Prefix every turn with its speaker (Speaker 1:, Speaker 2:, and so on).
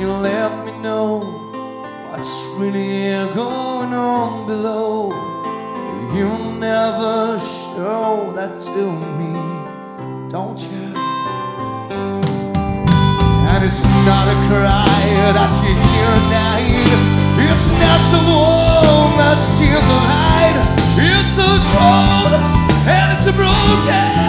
Speaker 1: you let me know what's really going on below? You never show that to me, don't you? And it's not a cry that you hear at night. It's not someone that's in the light. It's a cold and it's a broken